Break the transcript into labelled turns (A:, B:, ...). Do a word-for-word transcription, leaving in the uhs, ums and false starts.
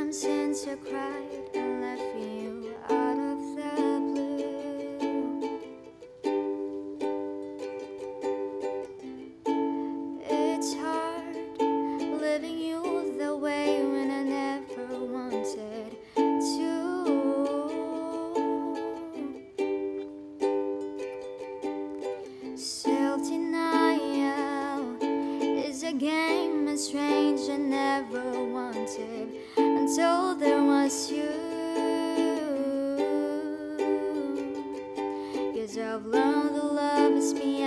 A: time since I cried and left you out of the blue. It's hard living you the way when I never wanted to. Self-denial is a game as strange I never wanted until there was you. 'Cause I've learned that love is me